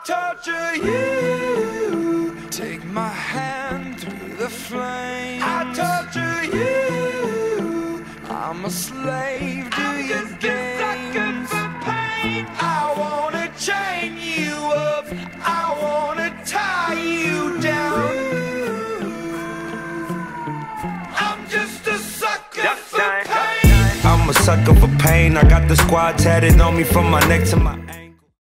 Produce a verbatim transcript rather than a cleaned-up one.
torture you. Take my hand through the flames. I torture you. I'm a slave to I'm your just games. A sucker for pain. I wanna chain you up. I wanna tie you down. I'm just a sucker for pain. I'm a sucker for pain. I got the squad tatted on me from my neck to my